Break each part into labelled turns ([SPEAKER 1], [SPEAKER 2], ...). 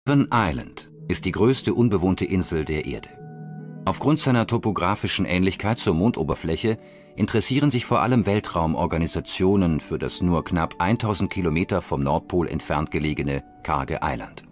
[SPEAKER 1] Devon Island ist die größte unbewohnte Insel der Erde. Aufgrund seiner topografischen Ähnlichkeit zur Mondoberfläche interessieren sich vor allem Weltraumorganisationen für das nur knapp 1000 Kilometer vom Nordpol entfernt gelegene karge Eiland.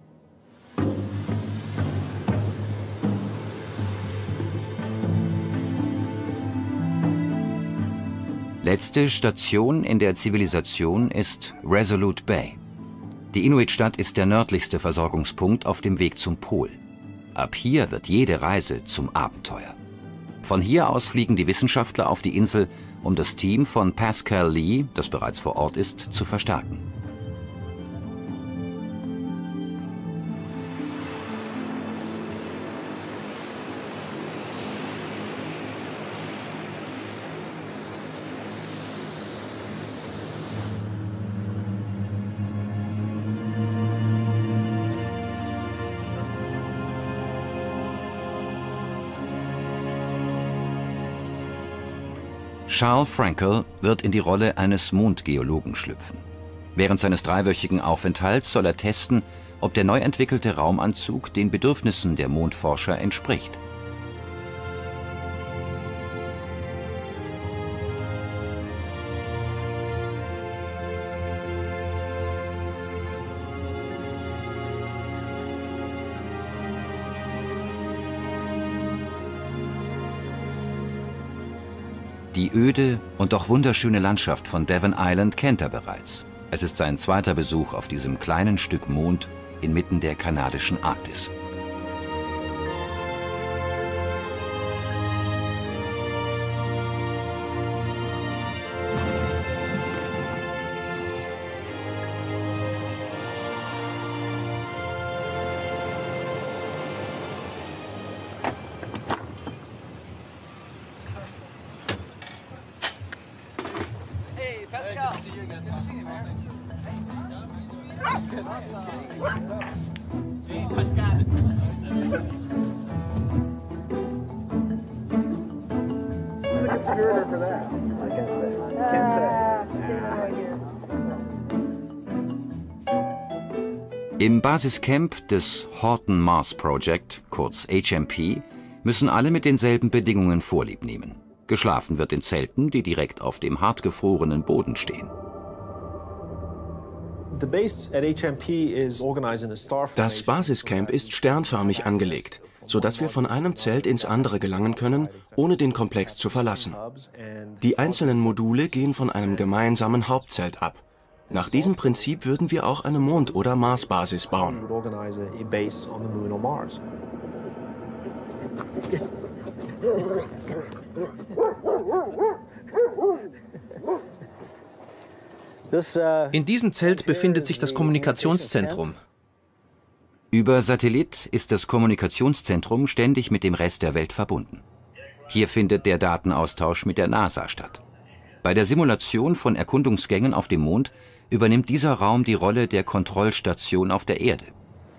[SPEAKER 1] Letzte Station in der Zivilisation ist Resolute Bay. Die Inuit-Stadt ist der nördlichste Versorgungspunkt auf dem Weg zum Pol. Ab hier wird jede Reise zum Abenteuer. Von hier aus fliegen die Wissenschaftler auf die Insel, um das Team von Pascal Lee, das bereits vor Ort ist, zu verstärken. Charles Frankel wird in die Rolle eines Mondgeologen schlüpfen. Während seines dreiwöchigen Aufenthalts soll er testen, ob der neu entwickelte Raumanzug den Bedürfnissen der Mondforscher entspricht. Die öde und doch wunderschöne Landschaft von Devon Island kennt er bereits. Es ist sein zweiter Besuch auf diesem kleinen Stück Mond inmitten der kanadischen Arktis.
[SPEAKER 2] Pascal. Good to see you again. Good to see you, man. Hey, Pascal.
[SPEAKER 3] Good spirited for that. I can't say.
[SPEAKER 1] Im Basiscamp des Horton Mars Project, kurz HMP, müssen alle mit denselben Bedingungen Vorlieb nehmen. Geschlafen wird in Zelten, die direkt auf dem hartgefrorenen Boden stehen.
[SPEAKER 4] Das Basiscamp ist sternförmig angelegt, sodass wir von einem Zelt ins andere gelangen können, ohne den Komplex zu verlassen. Die einzelnen Module gehen von einem gemeinsamen Hauptzelt ab. Nach diesem Prinzip würden wir auch eine Mond- oder Marsbasis bauen.
[SPEAKER 5] In diesem Zelt befindet sich das Kommunikationszentrum.
[SPEAKER 1] Über Satellit ist das Kommunikationszentrum ständig mit dem Rest der Welt verbunden. Hier findet der Datenaustausch mit der NASA statt. Bei der Simulation von Erkundungsgängen auf dem Mond übernimmt dieser Raum die Rolle der Kontrollstation auf der Erde.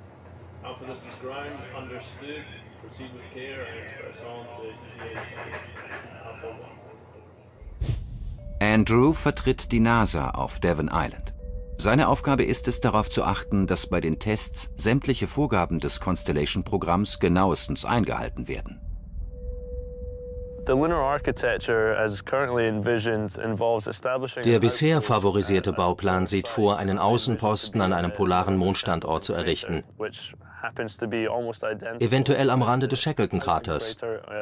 [SPEAKER 1] Andrew vertritt die NASA auf Devon Island. Seine Aufgabe ist es, darauf zu achten, dass bei den Tests sämtliche Vorgaben des Constellation-Programms genauestens eingehalten werden.
[SPEAKER 5] Der bisher favorisierte Bauplan sieht vor, einen Außenposten an einem polaren Mondstandort zu errichten, eventuell am Rande des Shackleton-Kraters.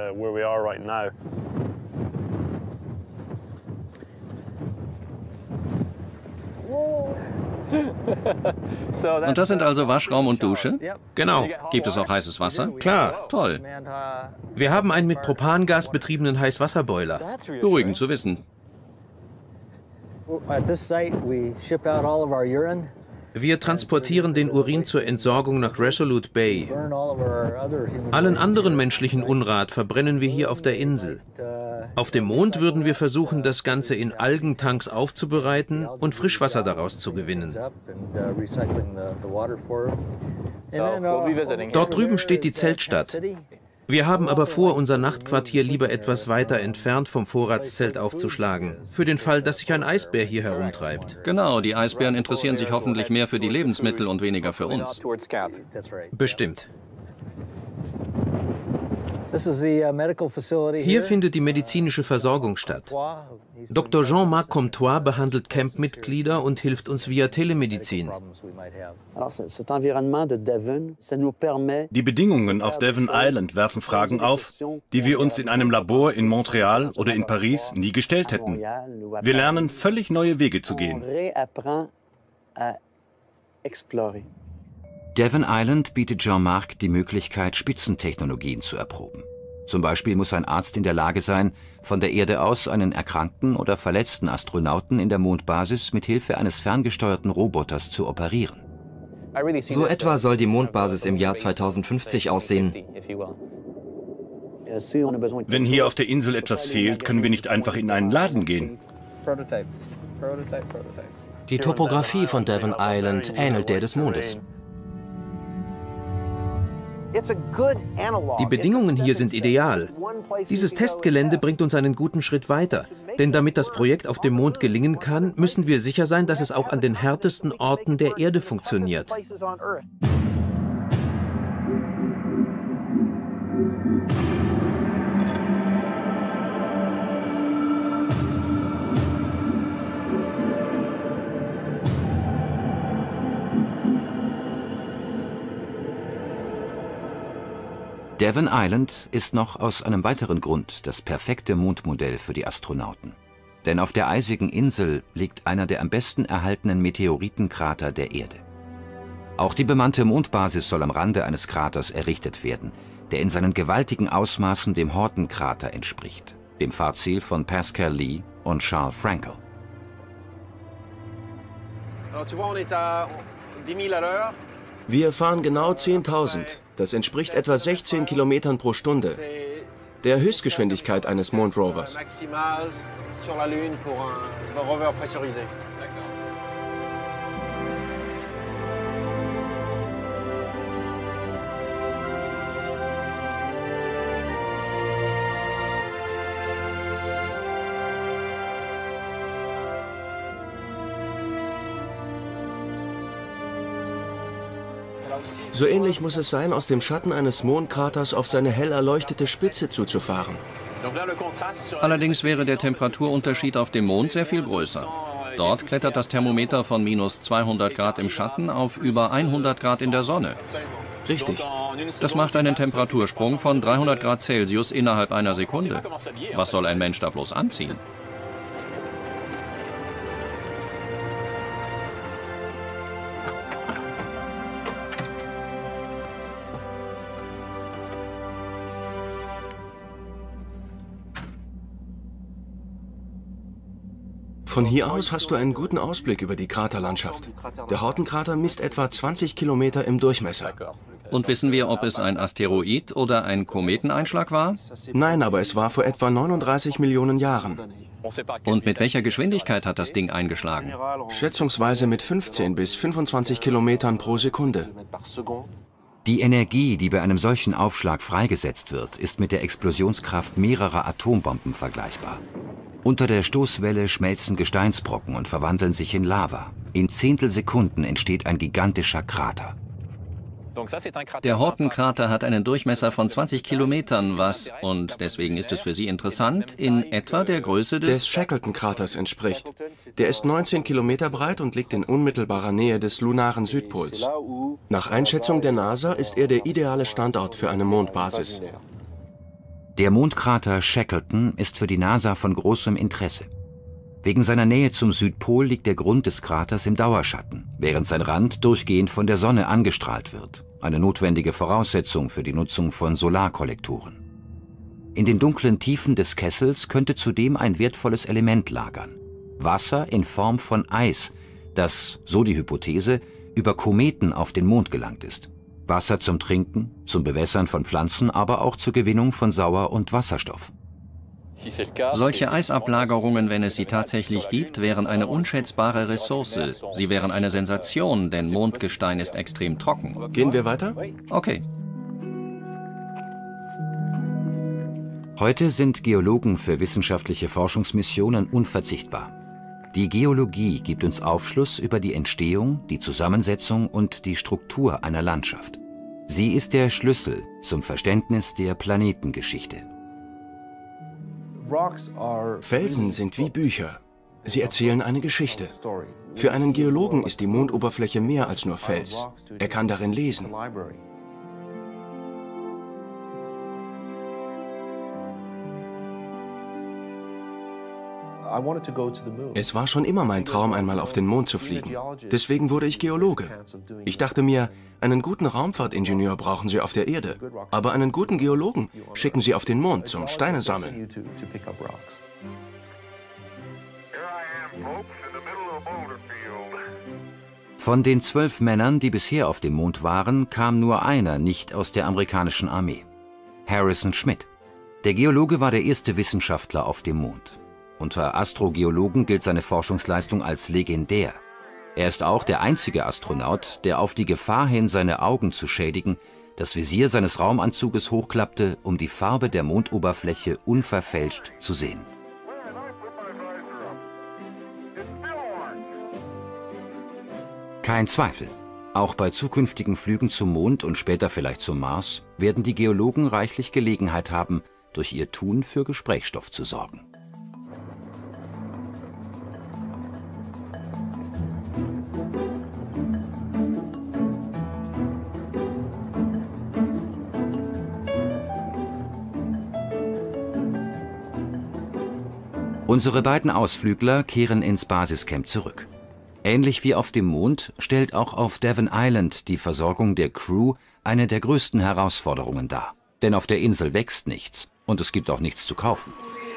[SPEAKER 6] Und das sind also Waschraum und Dusche?
[SPEAKER 5] Genau.
[SPEAKER 6] Gibt es auch heißes Wasser?
[SPEAKER 5] Klar.
[SPEAKER 6] Toll.
[SPEAKER 5] Wir haben einen mit Propangas betriebenen Heißwasserboiler.
[SPEAKER 6] Beruhigend zu wissen.
[SPEAKER 5] Wir transportieren den Urin zur Entsorgung nach Resolute Bay. Allen anderen menschlichen Unrat verbrennen wir hier auf der Insel. Auf dem Mond würden wir versuchen, das Ganze in Algentanks aufzubereiten und Frischwasser daraus zu gewinnen. Dort drüben steht die Zeltstadt. Wir haben aber vor, unser Nachtquartier lieber etwas weiter entfernt vom Vorratszelt aufzuschlagen. Für den Fall, dass sich ein Eisbär hier herumtreibt.
[SPEAKER 6] Genau, die Eisbären interessieren sich hoffentlich mehr für die Lebensmittel und weniger für uns.
[SPEAKER 5] Bestimmt. Hier findet die medizinische Versorgung statt. Dr. Jean-Marc Comtois behandelt Camp-Mitglieder und hilft uns via Telemedizin.
[SPEAKER 7] Die Bedingungen auf Devon Island werfen Fragen auf, die wir uns in einem Labor in Montreal oder in Paris nie gestellt hätten. Wir lernen, völlig neue Wege zu gehen.
[SPEAKER 1] Devon Island bietet Jean-Marc die Möglichkeit, Spitzentechnologien zu erproben. Zum Beispiel muss ein Arzt in der Lage sein, von der Erde aus einen erkrankten oder verletzten Astronauten in der Mondbasis mit Hilfe eines ferngesteuerten Roboters zu operieren.
[SPEAKER 8] So etwa soll die Mondbasis im Jahr 2050 aussehen.
[SPEAKER 7] Wenn hier auf der Insel etwas fehlt, können wir nicht einfach in einen Laden gehen.
[SPEAKER 9] Die Topographie von Devon Island ähnelt der des Mondes.
[SPEAKER 5] Die Bedingungen hier sind ideal. Dieses Testgelände bringt uns einen guten Schritt weiter. Denn damit das Projekt auf dem Mond gelingen kann, müssen wir sicher sein, dass es auch an den härtesten Orten der Erde funktioniert.
[SPEAKER 1] Devon Island ist noch aus einem weiteren Grund das perfekte Mondmodell für die Astronauten. Denn auf der eisigen Insel liegt einer der am besten erhaltenen Meteoritenkrater der Erde. Auch die bemannte Mondbasis soll am Rande eines Kraters errichtet werden, der in seinen gewaltigen Ausmaßen dem Horton-Krater entspricht, dem Fahrziel von Pascal Lee und Charles Frankel.
[SPEAKER 4] Wir fahren genau 10.000. Das entspricht etwa 16 Kilometern pro Stunde, der Höchstgeschwindigkeit eines Mondrovers. So ähnlich muss es sein, aus dem Schatten eines Mondkraters auf seine hell erleuchtete Spitze zuzufahren.
[SPEAKER 6] Allerdings wäre der Temperaturunterschied auf dem Mond sehr viel größer. Dort klettert das Thermometer von minus 200 Grad im Schatten auf über 100 Grad in der Sonne.
[SPEAKER 4] Richtig.
[SPEAKER 6] Das macht einen Temperatursprung von 300 Grad Celsius innerhalb einer Sekunde. Was soll ein Mensch da bloß anziehen?
[SPEAKER 4] Von hier aus hast du einen guten Ausblick über die Kraterlandschaft. Der Horton-Krater misst etwa 20 Kilometer im Durchmesser.
[SPEAKER 6] Und wissen wir, ob es ein Asteroid oder ein Kometeneinschlag war?
[SPEAKER 4] Nein, aber es war vor etwa 39 Millionen Jahren.
[SPEAKER 6] Und mit welcher Geschwindigkeit hat das Ding eingeschlagen?
[SPEAKER 4] Schätzungsweise mit 15 bis 25 Kilometern pro Sekunde.
[SPEAKER 1] Die Energie, die bei einem solchen Aufschlag freigesetzt wird, ist mit der Explosionskraft mehrerer Atombomben vergleichbar. Unter der Stoßwelle schmelzen Gesteinsbrocken und verwandeln sich in Lava. In Zehntelsekunden entsteht ein gigantischer Krater.
[SPEAKER 6] Der Horton-Krater hat einen Durchmesser von 20 Kilometern, was, und deswegen ist es für Sie interessant, in etwa der Größe
[SPEAKER 4] des Shackleton-Kraters entspricht. Der ist 19 Kilometer breit und liegt in unmittelbarer Nähe des lunaren Südpols. Nach Einschätzung der NASA ist er der ideale Standort für eine Mondbasis.
[SPEAKER 1] Der Mondkrater Shackleton ist für die NASA von großem Interesse. Wegen seiner Nähe zum Südpol liegt der Grund des Kraters im Dauerschatten, während sein Rand durchgehend von der Sonne angestrahlt wird, eine notwendige Voraussetzung für die Nutzung von Solarkollektoren. In den dunklen Tiefen des Kessels könnte zudem ein wertvolles Element lagern: Wasser in Form von Eis, das, so die Hypothese, über Kometen auf den Mond gelangt ist. Wasser zum Trinken, zum Bewässern von Pflanzen, aber auch zur Gewinnung von Sauer- und Wasserstoff.
[SPEAKER 6] Solche Eisablagerungen, wenn es sie tatsächlich gibt, wären eine unschätzbare Ressource. Sie wären eine Sensation, denn Mondgestein ist extrem trocken.
[SPEAKER 4] Gehen wir weiter?
[SPEAKER 6] Okay.
[SPEAKER 1] Heute sind Geologen für wissenschaftliche Forschungsmissionen unverzichtbar. Die Geologie gibt uns Aufschluss über die Entstehung, die Zusammensetzung und die Struktur einer Landschaft. Sie ist der Schlüssel zum Verständnis der Planetengeschichte.
[SPEAKER 4] Felsen sind wie Bücher. Sie erzählen eine Geschichte. Für einen Geologen ist die Mondoberfläche mehr als nur Fels. Er kann darin lesen. Es war schon immer mein Traum, einmal auf den Mond zu fliegen. Deswegen wurde ich Geologe. Ich dachte mir, einen guten Raumfahrtingenieur brauchen Sie auf der Erde, aber einen guten Geologen schicken Sie auf den Mond zum Steine sammeln.
[SPEAKER 1] Von den 12 Männern, die bisher auf dem Mond waren, kam nur einer nicht aus der amerikanischen Armee: Harrison Schmitt. Der Geologe war der erste Wissenschaftler auf dem Mond. Unter Astrogeologen gilt seine Forschungsleistung als legendär. Er ist auch der einzige Astronaut, der auf die Gefahr hin, seine Augen zu schädigen, das Visier seines Raumanzuges hochklappte, um die Farbe der Mondoberfläche unverfälscht zu sehen. Kein Zweifel, auch bei zukünftigen Flügen zum Mond und später vielleicht zum Mars werden die Geologen reichlich Gelegenheit haben, durch ihr Tun für Gesprächsstoff zu sorgen. Unsere beiden Ausflügler kehren ins Basiscamp zurück. Ähnlich wie auf dem Mond stellt auch auf Devon Island die Versorgung der Crew eine der größten Herausforderungen dar. Denn auf der Insel wächst nichts und es gibt auch nichts zu kaufen.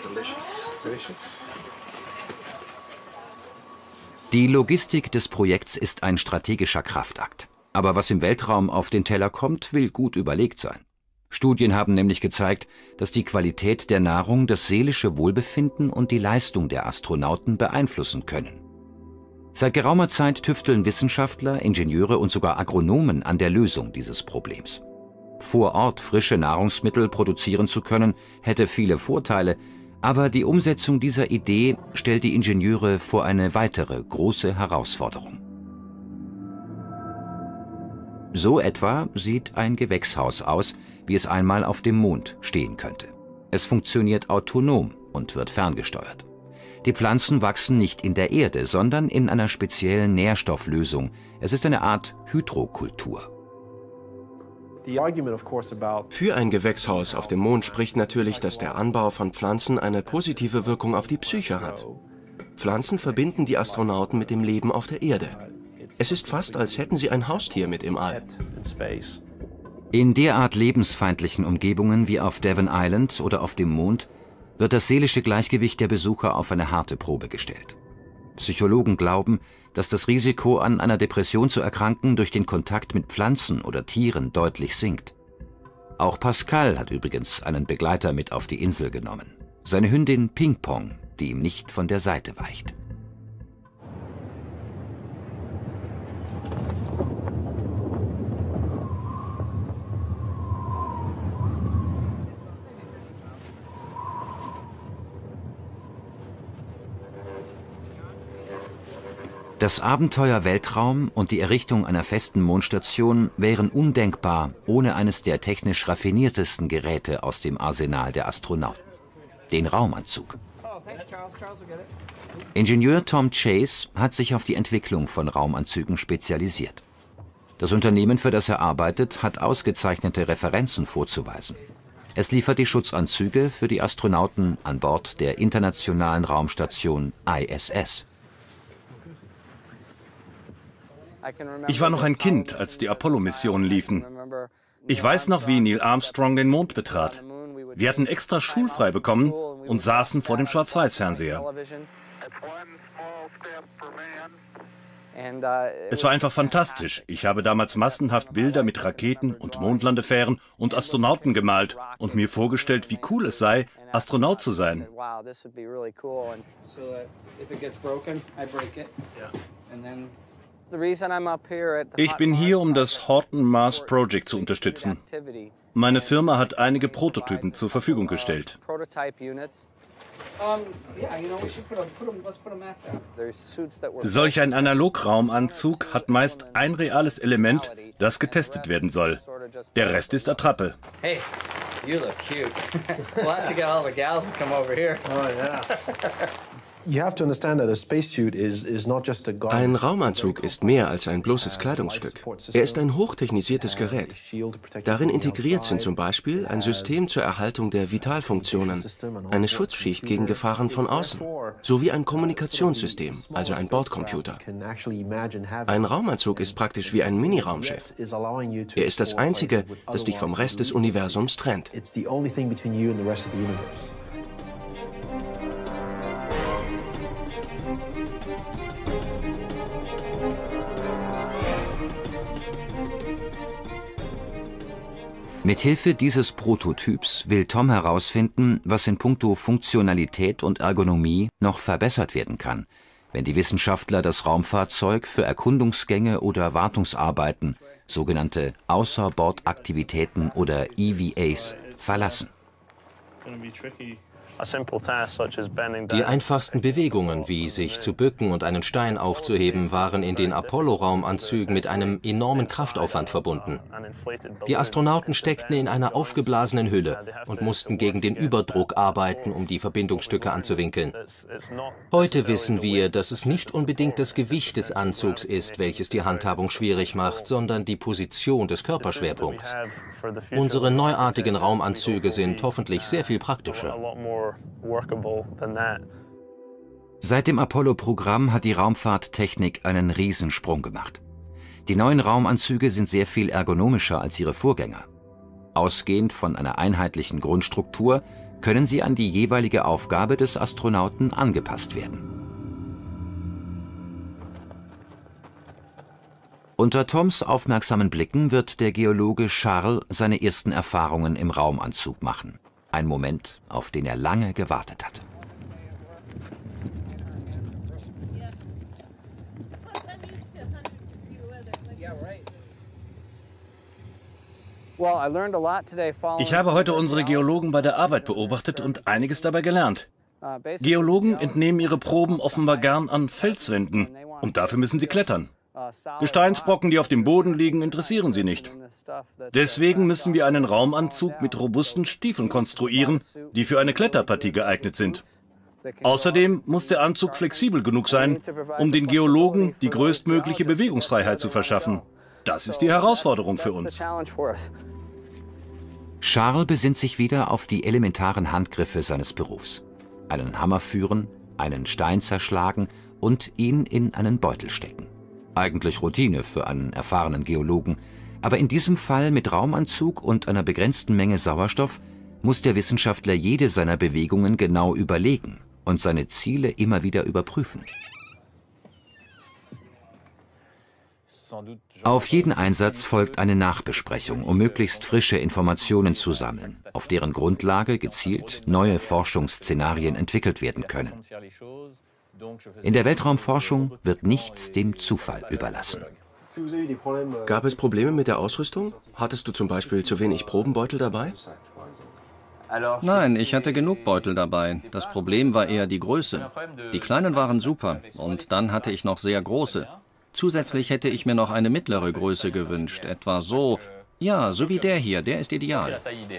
[SPEAKER 1] Die Logistik des Projekts ist ein strategischer Kraftakt. Aber was im Weltraum auf den Teller kommt, will gut überlegt sein. Studien haben nämlich gezeigt, dass die Qualität der Nahrung das seelische Wohlbefinden und die Leistung der Astronauten beeinflussen können. Seit geraumer Zeit tüfteln Wissenschaftler, Ingenieure und sogar Agronomen an der Lösung dieses Problems. Vor Ort frische Nahrungsmittel produzieren zu können, hätte viele Vorteile, aber die Umsetzung dieser Idee stellt die Ingenieure vor eine weitere große Herausforderung. So etwa sieht ein Gewächshaus aus, wie es einmal auf dem Mond stehen könnte. Es funktioniert autonom und wird ferngesteuert. Die Pflanzen wachsen nicht in der Erde, sondern in einer speziellen Nährstofflösung. Es ist eine Art Hydrokultur.
[SPEAKER 4] Für ein Gewächshaus auf dem Mond spricht natürlich, dass der Anbau von Pflanzen eine positive Wirkung auf die Psyche hat. Pflanzen verbinden die Astronauten mit dem Leben auf der Erde. Es ist fast, als hätten sie ein Haustier mit im All.
[SPEAKER 1] In derart lebensfeindlichen Umgebungen wie auf Devon Island oder auf dem Mond wird das seelische Gleichgewicht der Besucher auf eine harte Probe gestellt. Psychologen glauben, dass das Risiko, an einer Depression zu erkranken, durch den Kontakt mit Pflanzen oder Tieren deutlich sinkt. Auch Pascal hat übrigens einen Begleiter mit auf die Insel genommen. Seine Hündin Ping Pong, die ihm nicht von der Seite weicht. Das Abenteuer Weltraum und die Errichtung einer festen Mondstation wären undenkbar ohne eines der technisch raffiniertesten Geräte aus dem Arsenal der Astronauten: den Raumanzug. Ingenieur Tom Chase hat sich auf die Entwicklung von Raumanzügen spezialisiert. Das Unternehmen, für das er arbeitet, hat ausgezeichnete Referenzen vorzuweisen. Es liefert die Schutzanzüge für die Astronauten an Bord der Internationalen Raumstation ISS.
[SPEAKER 7] Ich war noch ein Kind, als die Apollo-Missionen liefen. Ich weiß noch, wie Neil Armstrong den Mond betrat. Wir hatten extra schulfrei bekommen und saßen vor dem Schwarz-Weiß-Fernseher. Es war einfach fantastisch. Ich habe damals massenhaft Bilder mit Raketen und Mondlandefähren und Astronauten gemalt und mir vorgestellt, wie cool es sei, Astronaut zu sein. Ich bin hier, um das Horton Mars Project zu unterstützen. Meine Firma hat einige Prototypen zur Verfügung gestellt. Solch ein Analograumanzug hat meist ein reales Element, das getestet werden soll. Der Rest ist Attrappe.
[SPEAKER 2] Hey, you look cute. We'll have to get all the gals to come over here. Oh yeah.
[SPEAKER 4] Ein Raumanzug ist mehr als ein bloßes Kleidungsstück. Er ist ein hochtechnisiertes Gerät. Darin integriert sind zum Beispiel ein System zur Erhaltung der Vitalfunktionen, eine Schutzschicht gegen Gefahren von außen, sowie ein Kommunikationssystem, also ein Bordcomputer. Ein Raumanzug ist praktisch wie ein Mini-Raumschiff. Er ist das Einzige, das dich vom Rest des Universums trennt.
[SPEAKER 1] Mithilfe dieses Prototyps will Tom herausfinden, was in puncto Funktionalität und Ergonomie noch verbessert werden kann, wenn die Wissenschaftler das Raumfahrzeug für Erkundungsgänge oder Wartungsarbeiten, sogenannte Außerbordaktivitäten oder EVAs, verlassen.
[SPEAKER 9] Die einfachsten Bewegungen, wie sich zu bücken und einen Stein aufzuheben, waren in den Apollo-Raumanzügen mit einem enormen Kraftaufwand verbunden. Die Astronauten steckten in einer aufgeblasenen Hülle und mussten gegen den Überdruck arbeiten, um die Verbindungsstücke anzuwinkeln. Heute wissen wir, dass es nicht unbedingt das Gewicht des Anzugs ist, welches die Handhabung schwierig macht, sondern die Position des Körperschwerpunkts. Unsere neuartigen Raumanzüge sind hoffentlich sehr viel praktischer.
[SPEAKER 1] Seit dem Apollo-Programm hat die Raumfahrttechnik einen Riesensprung gemacht. Die neuen Raumanzüge sind sehr viel ergonomischer als ihre Vorgänger. Ausgehend von einer einheitlichen Grundstruktur können sie an die jeweilige Aufgabe des Astronauten angepasst werden. Unter Toms aufmerksamen Blicken wird der Geologe Charles seine ersten Erfahrungen im Raumanzug machen. Ein Moment, auf den er lange gewartet hat.
[SPEAKER 7] Ich habe heute unsere Geologen bei der Arbeit beobachtet und einiges dabei gelernt. Geologen entnehmen ihre Proben offenbar gern an Felswänden und dafür müssen sie klettern. Gesteinsbrocken, die auf dem Boden liegen, interessieren sie nicht. Deswegen müssen wir einen Raumanzug mit robusten Stiefeln konstruieren, die für eine Kletterpartie geeignet sind. Außerdem muss der Anzug flexibel genug sein, um den Geologen die größtmögliche Bewegungsfreiheit zu verschaffen. Das ist die Herausforderung für uns.
[SPEAKER 1] Charles besinnt sich wieder auf die elementaren Handgriffe seines Berufs. Einen Hammer führen, einen Stein zerschlagen und ihn in einen Beutel stecken. Eigentlich Routine für einen erfahrenen Geologen, aber in diesem Fall mit Raumanzug und einer begrenzten Menge Sauerstoff muss der Wissenschaftler jede seiner Bewegungen genau überlegen und seine Ziele immer wieder überprüfen. Auf jeden Einsatz folgt eine Nachbesprechung, um möglichst frische Informationen zu sammeln, auf deren Grundlage gezielt neue Forschungsszenarien entwickelt werden können. In der Weltraumforschung wird nichts dem Zufall überlassen.
[SPEAKER 4] Gab es Probleme mit der Ausrüstung? Hattest du zum Beispiel zu wenig Probenbeutel dabei?
[SPEAKER 6] Nein, ich hatte genug Beutel dabei. Das Problem war eher die Größe. Die kleinen waren super und dann hatte ich noch sehr große. Zusätzlich hätte ich mir noch eine mittlere Größe gewünscht, etwa so, ja, so wie der hier, der ist ideal.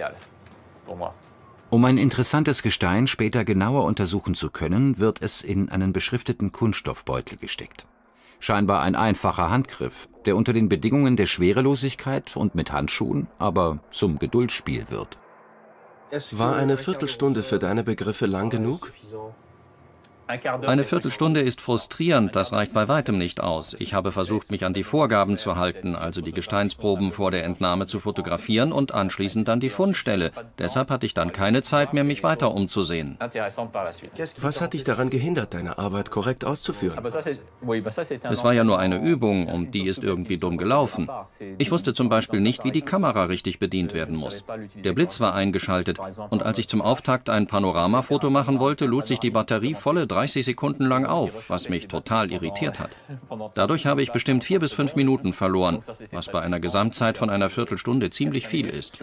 [SPEAKER 1] Um ein interessantes Gestein später genauer untersuchen zu können, wird es in einen beschrifteten Kunststoffbeutel gesteckt. Scheinbar ein einfacher Handgriff, der unter den Bedingungen der Schwerelosigkeit und mit Handschuhen aber zum Geduldsspiel wird.
[SPEAKER 4] War eine Viertelstunde für deine Begriffe lang genug?
[SPEAKER 6] Eine Viertelstunde ist frustrierend, das reicht bei weitem nicht aus. Ich habe versucht, mich an die Vorgaben zu halten, also die Gesteinsproben vor der Entnahme zu fotografieren und anschließend an die Fundstelle. Deshalb hatte ich dann keine Zeit mehr, mich weiter umzusehen.
[SPEAKER 4] Was hat dich daran gehindert, deine Arbeit korrekt auszuführen?
[SPEAKER 6] Es war ja nur eine Übung und die ist irgendwie dumm gelaufen. Ich wusste zum Beispiel nicht, wie die Kamera richtig bedient werden muss. Der Blitz war eingeschaltet und als ich zum Auftakt ein Panoramafoto machen wollte, lud sich die Batterie volle 3 30 Sekunden lang auf, was mich total irritiert hat. Dadurch habe ich bestimmt 4 bis 5 Minuten verloren, was bei einer Gesamtzeit von einer Viertelstunde ziemlich viel ist.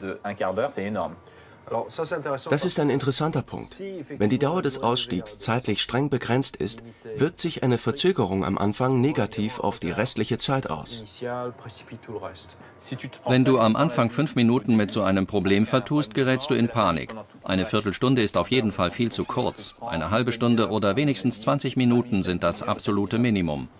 [SPEAKER 4] Das ist ein interessanter Punkt. Wenn die Dauer des Ausstiegs zeitlich streng begrenzt ist, wirkt sich eine Verzögerung am Anfang negativ auf die restliche Zeit aus.
[SPEAKER 6] Wenn du am Anfang 5 Minuten mit so einem Problem vertust, gerätst du in Panik. Eine Viertelstunde ist auf jeden Fall viel zu kurz. Eine halbe Stunde oder wenigstens 20 Minuten sind das absolute Minimum.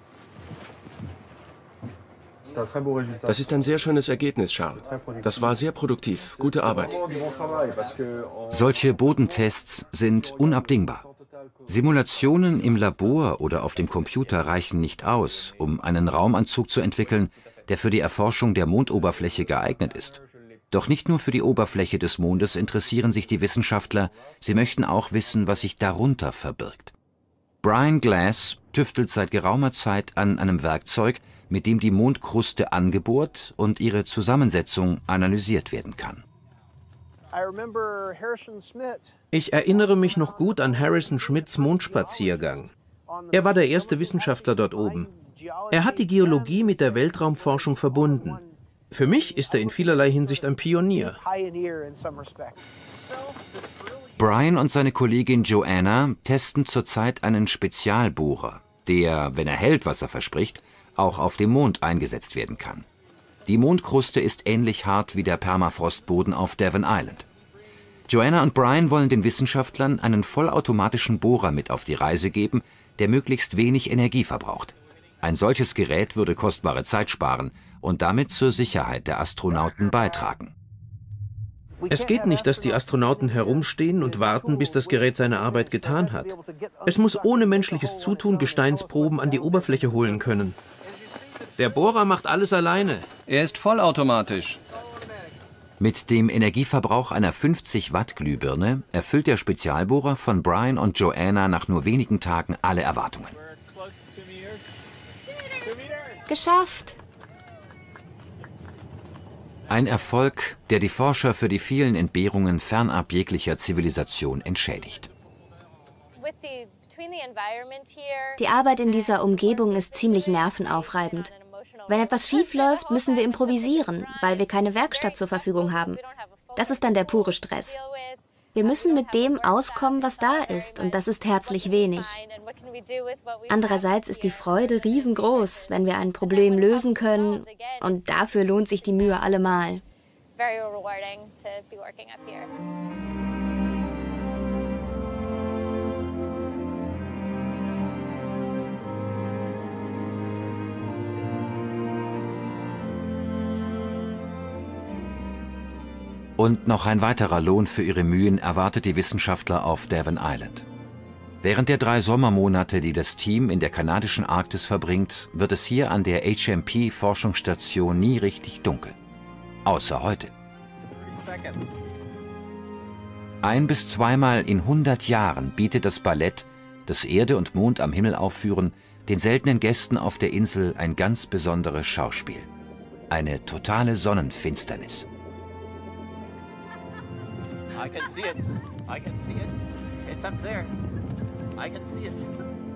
[SPEAKER 4] Das ist ein sehr schönes Ergebnis, Charles. Das war sehr produktiv. Gute Arbeit.
[SPEAKER 1] Solche Bodentests sind unabdingbar. Simulationen im Labor oder auf dem Computer reichen nicht aus, um einen Raumanzug zu entwickeln, der für die Erforschung der Mondoberfläche geeignet ist. Doch nicht nur für die Oberfläche des Mondes interessieren sich die Wissenschaftler, sie möchten auch wissen, was sich darunter verbirgt. Brian Glass tüftelt seit geraumer Zeit an einem Werkzeug, mit dem die Mondkruste angebohrt und ihre Zusammensetzung analysiert werden kann.
[SPEAKER 5] Ich erinnere mich noch gut an Harrison Schmidts Mondspaziergang. Er war der erste Wissenschaftler dort oben. Er hat die Geologie mit der Weltraumforschung verbunden. Für mich ist er in vielerlei Hinsicht ein Pionier.
[SPEAKER 1] Brian und seine Kollegin Joanna testen zurzeit einen Spezialbohrer, der, wenn er hält, was er verspricht, auch auf dem Mond eingesetzt werden kann. Die Mondkruste ist ähnlich hart wie der Permafrostboden auf Devon Island. Joanna und Brian wollen den Wissenschaftlern einen vollautomatischen Bohrer mit auf die Reise geben, der möglichst wenig Energie verbraucht. Ein solches Gerät würde kostbare Zeit sparen und damit zur Sicherheit der Astronauten beitragen.
[SPEAKER 5] Es geht nicht, dass die Astronauten herumstehen und warten, bis das Gerät seine Arbeit getan hat. Es muss ohne menschliches Zutun Gesteinsproben an die Oberfläche holen können. Der Bohrer macht alles alleine.
[SPEAKER 6] Er ist vollautomatisch.
[SPEAKER 1] Mit dem Energieverbrauch einer 50-Watt-Glühbirne erfüllt der Spezialbohrer von Brian und Joanna nach nur wenigen Tagen alle Erwartungen.
[SPEAKER 10] Geschafft!
[SPEAKER 1] Ein Erfolg, der die Forscher für die vielen Entbehrungen fernab jeglicher Zivilisation entschädigt.
[SPEAKER 10] Die Arbeit in dieser Umgebung ist ziemlich nervenaufreibend. Wenn etwas schief läuft, müssen wir improvisieren, weil wir keine Werkstatt zur Verfügung haben. Das ist dann der pure Stress. Wir müssen mit dem auskommen, was da ist, und das ist herzlich wenig. Andererseits ist die Freude riesengroß, wenn wir ein Problem lösen können, und dafür lohnt sich die Mühe allemal.
[SPEAKER 1] Und noch ein weiterer Lohn für ihre Mühen erwartet die Wissenschaftler auf Devon Island. Während der 3 Sommermonate, die das Team in der kanadischen Arktis verbringt, wird es hier an der HMP-Forschungsstation nie richtig dunkel. Außer heute. 1- bis zweimal in 100 Jahren bietet das Ballett, das Erde und Mond am Himmel aufführen, den seltenen Gästen auf der Insel ein ganz besonderes Schauspiel. Eine totale Sonnenfinsternis.
[SPEAKER 11] I can see it. I can see it. It's up there. I can see it.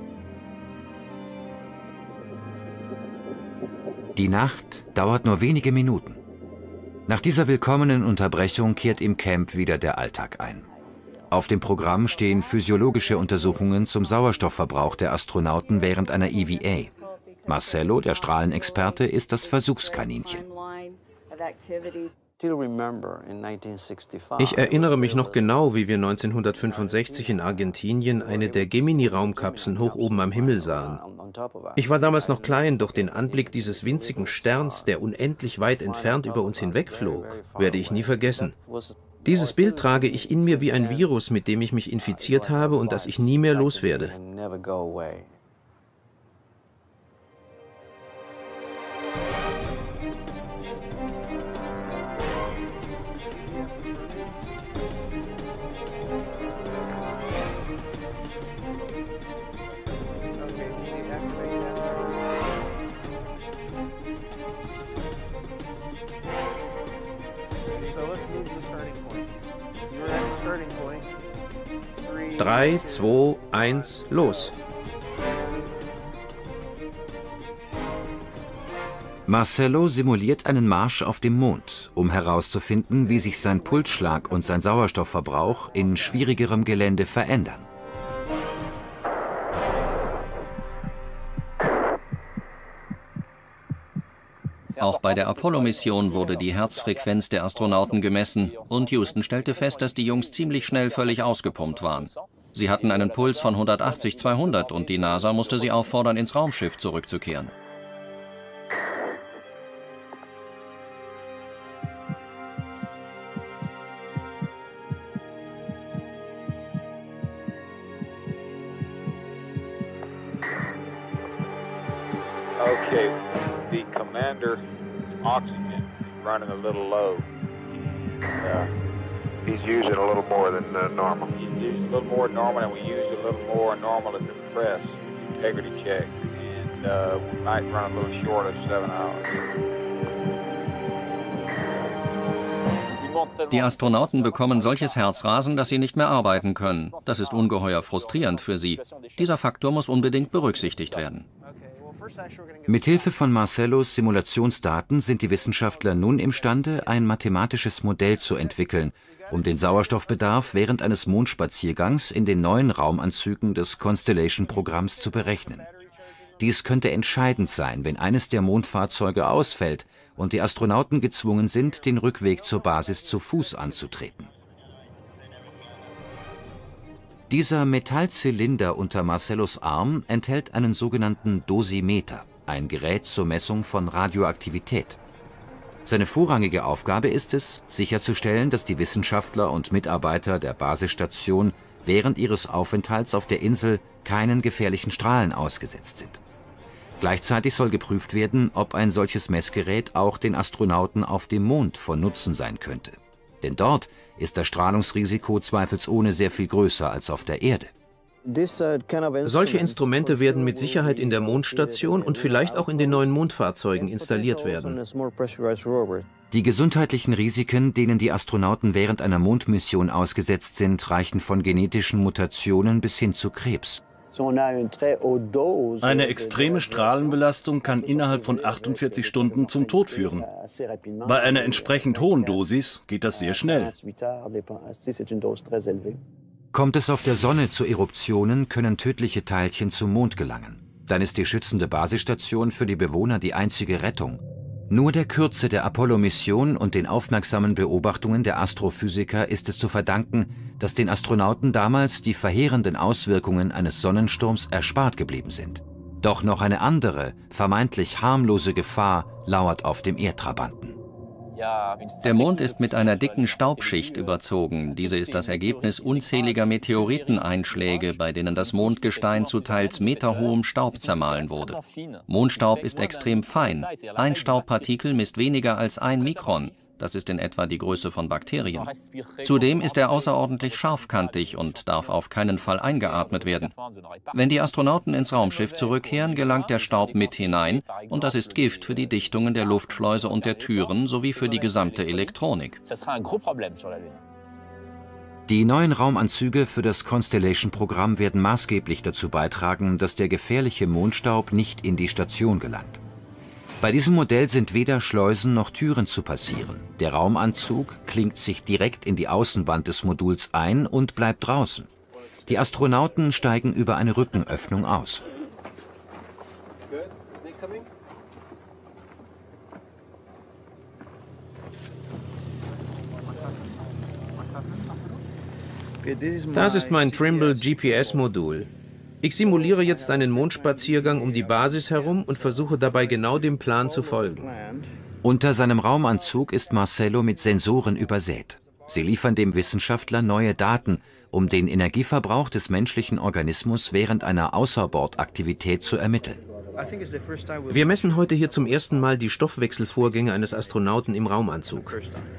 [SPEAKER 1] Die Nacht dauert nur wenige Minuten. Nach dieser willkommenen Unterbrechung kehrt im Camp wieder der Alltag ein. Auf dem Programm stehen physiologische Untersuchungen zum Sauerstoffverbrauch der Astronauten während einer EVA. Marcello, der Strahlenexperte, ist das Versuchskaninchen.
[SPEAKER 5] Ich erinnere mich noch genau, wie wir 1965 in Argentinien eine der Gemini-Raumkapseln hoch oben am Himmel sahen. Ich war damals noch klein, doch den Anblick dieses winzigen Sterns, der unendlich weit entfernt über uns hinwegflog, werde ich nie vergessen. Dieses Bild trage ich in mir wie ein Virus, mit dem ich mich infiziert habe und das ich nie mehr loswerde.
[SPEAKER 3] So let's move to the starting point. You're at the starting point.
[SPEAKER 5] 3, 2, 1, los!
[SPEAKER 1] Marcelo simuliert einen Marsch auf dem Mond, um herauszufinden, wie sich sein Pulsschlag und sein Sauerstoffverbrauch in schwierigerem Gelände verändern.
[SPEAKER 6] Auch bei der Apollo-Mission wurde die Herzfrequenz der Astronauten gemessen und Houston stellte fest, dass die Jungs ziemlich schnell völlig ausgepumpt waren. Sie hatten einen Puls von 180, 200 und die NASA musste sie auffordern, ins Raumschiff zurückzukehren.
[SPEAKER 3] Okay, the commander oxygen is running a little low. He's using a little more than normal. He's using a little more than normal, and we use a little more normal at the press integrity check. And we might run a little short of 7 hours.
[SPEAKER 6] Die Astronauten bekommen solches Herzrasen, dass sie nicht mehr arbeiten können. Das ist ungeheuer frustrierend für sie. Dieser Faktor muss unbedingt berücksichtigt werden.
[SPEAKER 1] Mithilfe von Marcelos Simulationsdaten sind die Wissenschaftler nun imstande, ein mathematisches Modell zu entwickeln, um den Sauerstoffbedarf während eines Mondspaziergangs in den neuen Raumanzügen des Constellation-Programms zu berechnen. Dies könnte entscheidend sein, wenn eines der Mondfahrzeuge ausfällt und die Astronauten gezwungen sind, den Rückweg zur Basis zu Fuß anzutreten. Dieser Metallzylinder unter Marcelos Arm enthält einen sogenannten Dosimeter, ein Gerät zur Messung von Radioaktivität. Seine vorrangige Aufgabe ist es, sicherzustellen, dass die Wissenschaftler und Mitarbeiter der Basisstation während ihres Aufenthalts auf der Insel keinen gefährlichen Strahlen ausgesetzt sind. Gleichzeitig soll geprüft werden, ob ein solches Messgerät auch den Astronauten auf dem Mond von Nutzen sein könnte. Denn dort ist das Strahlungsrisiko zweifelsohne sehr viel größer als auf der Erde.
[SPEAKER 5] Solche Instrumente werden mit Sicherheit in der Mondstation und vielleicht auch in den neuen Mondfahrzeugen installiert werden.
[SPEAKER 1] Die gesundheitlichen Risiken, denen die Astronauten während einer Mondmission ausgesetzt sind, reichen von genetischen Mutationen bis hin zu Krebs.
[SPEAKER 7] Eine extreme Strahlenbelastung kann innerhalb von 48 Stunden zum Tod führen. Bei einer entsprechend hohen Dosis geht das sehr schnell.
[SPEAKER 1] Kommt es auf der Sonne zu Eruptionen, können tödliche Teilchen zum Mond gelangen. Dann ist die schützende Basisstation für die Bewohner die einzige Rettung. Nur der Kürze der Apollo-Mission und den aufmerksamen Beobachtungen der Astrophysiker ist es zu verdanken, dass den Astronauten damals die verheerenden Auswirkungen eines Sonnensturms erspart geblieben sind. Doch noch eine andere, vermeintlich harmlose Gefahr lauert auf dem Erdtrabanten.
[SPEAKER 6] Der Mond ist mit einer dicken Staubschicht überzogen. Diese ist das Ergebnis unzähliger Meteoriteneinschläge, bei denen das Mondgestein zu teils meterhohem Staub zermahlen wurde. Mondstaub ist extrem fein. Ein Staubpartikel misst weniger als 1 Mikron. Das ist in etwa die Größe von Bakterien. Zudem ist er außerordentlich scharfkantig und darf auf keinen Fall eingeatmet werden. Wenn die Astronauten ins Raumschiff zurückkehren, gelangt der Staub mit hinein und das ist Gift für die Dichtungen der Luftschleuse und der Türen sowie für die gesamte Elektronik.
[SPEAKER 1] Die neuen Raumanzüge für das Constellation-Programm werden maßgeblich dazu beitragen, dass der gefährliche Mondstaub nicht in die Station gelangt. Bei diesem Modell sind weder Schleusen noch Türen zu passieren. Der Raumanzug klingt sich direkt in die Außenwand des Moduls ein und bleibt draußen. Die Astronauten steigen über eine Rückenöffnung aus.
[SPEAKER 5] Das ist mein Trimble GPS-Modul. Ich simuliere jetzt einen Mondspaziergang um die Basis herum und versuche dabei genau dem Plan zu folgen.
[SPEAKER 1] Unter seinem Raumanzug ist Marcelo mit Sensoren übersät. Sie liefern dem Wissenschaftler neue Daten, um den Energieverbrauch des menschlichen Organismus während einer Außerbordaktivität zu ermitteln.
[SPEAKER 5] Wir messen heute hier zum ersten Mal die Stoffwechselvorgänge eines Astronauten im Raumanzug.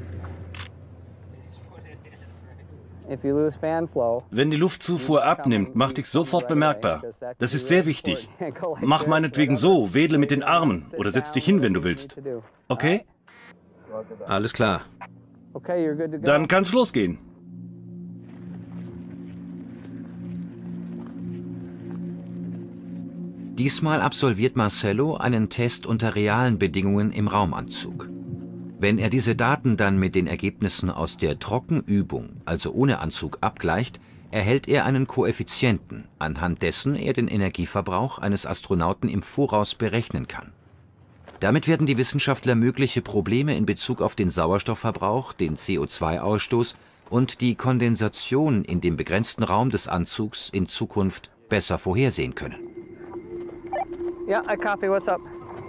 [SPEAKER 7] Wenn die Luftzufuhr abnimmt, mach dich sofort bemerkbar. Das ist sehr wichtig. Mach meinetwegen so, wedle mit den Armen oder setz dich hin, wenn du willst. Okay?
[SPEAKER 5] Alles klar.
[SPEAKER 7] Dann kann's losgehen.
[SPEAKER 1] Diesmal absolviert Marcello einen Test unter realen Bedingungen im Raumanzug. Wenn er diese Daten dann mit den Ergebnissen aus der Trockenübung, also ohne Anzug, abgleicht, erhält er einen Koeffizienten, anhand dessen er den Energieverbrauch eines Astronauten im Voraus berechnen kann. Damit werden die Wissenschaftler mögliche Probleme in Bezug auf den Sauerstoffverbrauch, den CO2-Ausstoß und die Kondensation in dem begrenzten Raum des Anzugs in Zukunft besser vorhersehen können.
[SPEAKER 2] Yeah, I copy. What's up?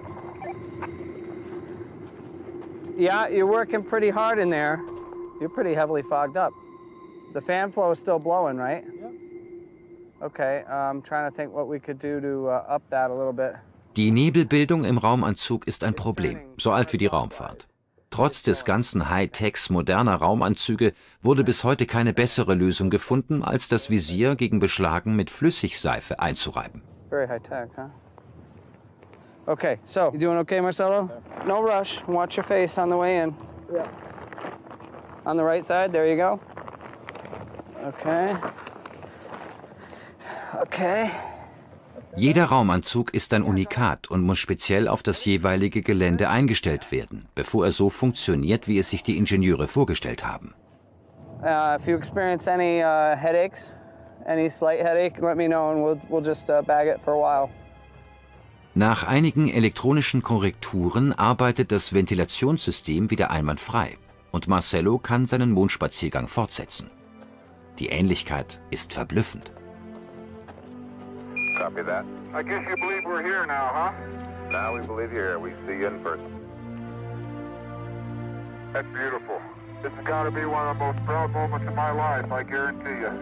[SPEAKER 2] Yeah, you're working pretty hard in there. You're pretty heavily fogged up. The fan flow is still blowing, right? Yep. Okay, I'm trying to think what we could do to up that a little bit.
[SPEAKER 1] Die Nebelbildung im Raumanzug ist ein Problem, so alt wie die Raumfahrt. Trotz des ganzen Hightechs moderner Raumanzüge wurde bis heute keine bessere Lösung gefunden, als das Visier gegen Beschlagen mit Flüssigseife einzureiben.
[SPEAKER 2] Very high tech, huh? Okay, so, you doing okay, Marcello? No rush. Watch your face on the way in. Yeah. On the right side, there you go. Okay. Okay.
[SPEAKER 1] Jeder Raumanzug ist ein Unikat und muss speziell auf das jeweilige Gelände eingestellt werden, bevor er so funktioniert, wie es sich die Ingenieure vorgestellt haben.
[SPEAKER 2] If you experience any headaches, any slight headache, let me know and we'll just bag it for a while.
[SPEAKER 1] Nach einigen elektronischen Korrekturen arbeitet das Ventilationssystem wieder einwandfrei und Marcello kann seinen Mondspaziergang fortsetzen. Die Ähnlichkeit ist verblüffend.
[SPEAKER 3] Copy that. I guess you believe we're here now, huh? Now we believe you're here. We see you in person. That's beautiful. This has got to be one of the most proud moments in my life, I guarantee you.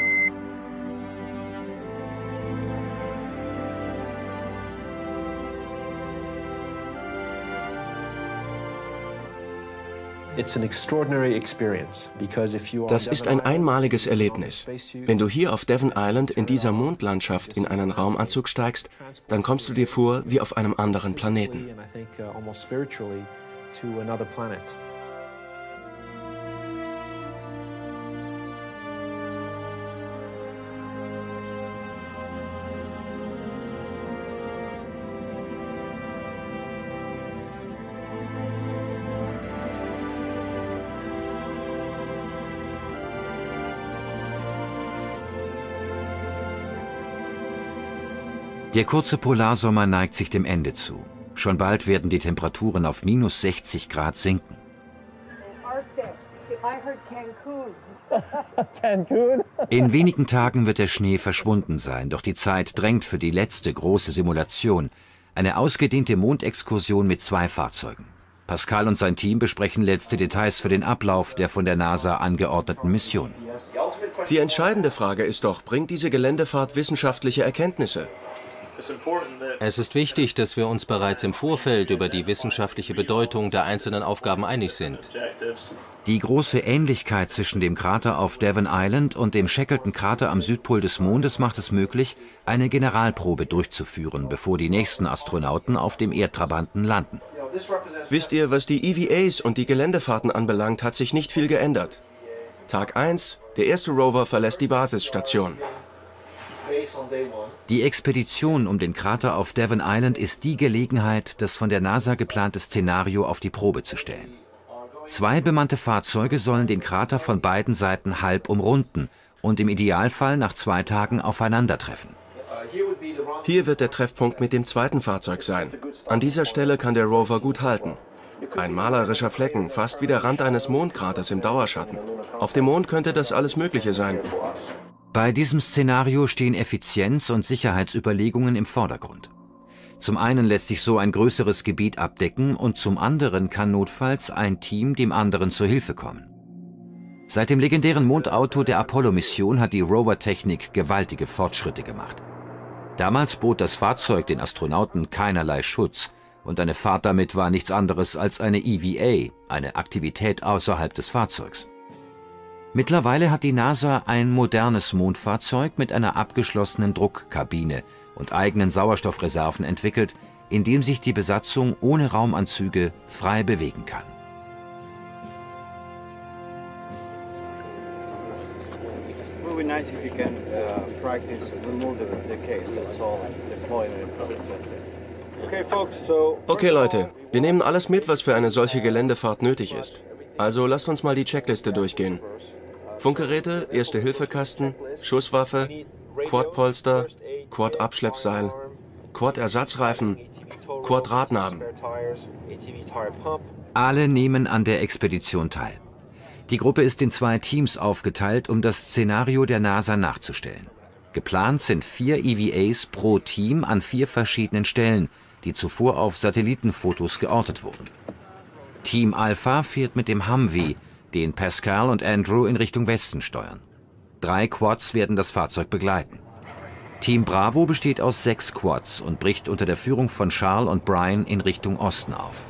[SPEAKER 4] Das ist ein einmaliges Erlebnis. Wenn du hier auf Devon Island in dieser Mondlandschaft in einen Raumanzug steigst, dann kommst du dir vor wie auf einem anderen Planeten.
[SPEAKER 1] Der kurze Polarsommer neigt sich dem Ende zu. Schon bald werden die Temperaturen auf minus 60 Grad sinken. In wenigen Tagen wird der Schnee verschwunden sein, doch die Zeit drängt für die letzte große Simulation. Eine ausgedehnte Mondexkursion mit 2 Fahrzeugen. Pascal und sein Team besprechen letzte Details für den Ablauf der von der NASA angeordneten Mission.
[SPEAKER 4] Die entscheidende Frage ist doch, bringt diese Geländefahrt wissenschaftliche Erkenntnisse?
[SPEAKER 9] Es ist wichtig, dass wir uns bereits im Vorfeld über die wissenschaftliche Bedeutung der einzelnen Aufgaben einig sind.
[SPEAKER 1] Die große Ähnlichkeit zwischen dem Krater auf Devon Island und dem Shackleton-Krater am Südpol des Mondes macht es möglich, eine Generalprobe durchzuführen, bevor die nächsten Astronauten auf dem Erdtrabanten landen.
[SPEAKER 4] Wisst ihr, was die EVAs und die Geländefahrten anbelangt, hat sich nicht viel geändert. Tag 1, der erste Rover verlässt die Basisstation.
[SPEAKER 1] Die Expedition um den Krater auf Devon Island ist die Gelegenheit, das von der NASA geplante Szenario auf die Probe zu stellen. 2 bemannte Fahrzeuge sollen den Krater von beiden Seiten halb umrunden und im Idealfall nach 2 Tagen aufeinandertreffen.
[SPEAKER 4] Hier wird der Treffpunkt mit dem zweiten Fahrzeug sein. An dieser Stelle kann der Rover gut halten. Ein malerischer Flecken, fast wie der Rand eines Mondkraters im Dauerschatten. Auf dem Mond könnte das alles Mögliche sein.
[SPEAKER 1] Bei diesem Szenario stehen Effizienz- und Sicherheitsüberlegungen im Vordergrund. Zum einen lässt sich so ein größeres Gebiet abdecken und zum anderen kann notfalls ein Team dem anderen zur Hilfe kommen. Seit dem legendären Mondauto der Apollo-Mission hat die Rover-Technik gewaltige Fortschritte gemacht. Damals bot das Fahrzeug den Astronauten keinerlei Schutz und eine Fahrt damit war nichts anderes als eine EVA, eine Aktivität außerhalb des Fahrzeugs. Mittlerweile hat die NASA ein modernes Mondfahrzeug mit einer abgeschlossenen Druckkabine und eigenen Sauerstoffreserven entwickelt, in dem sich die Besatzung ohne Raumanzüge frei bewegen kann.
[SPEAKER 12] be nice if you can practice remove the case. That's all. Deploy it. Okay, folks. So.
[SPEAKER 4] Okay, Leute, wir nehmen alles mit, was für eine solche Geländefahrt nötig ist. Also lasst uns mal die Checkliste durchgehen. Funkgeräte, Erste-Hilfe-Kasten, Schusswaffe, Quad-Polster, Quad-Abschleppseil, Quad-Ersatzreifen, Quad-Radnaben.
[SPEAKER 1] Alle nehmen an der Expedition teil. Die Gruppe ist in 2 Teams aufgeteilt, um das Szenario der NASA nachzustellen. Geplant sind 4 EVAs pro Team an 4 verschiedenen Stellen, die zuvor auf Satellitenfotos geortet wurden. Team Alpha fährt mit dem Humvee, den Pascal und Andrew in Richtung Westen steuern. 3 Quads werden das Fahrzeug begleiten. Team Bravo besteht aus 6 Quads und bricht unter der Führung von Charles und Brian in Richtung Osten auf.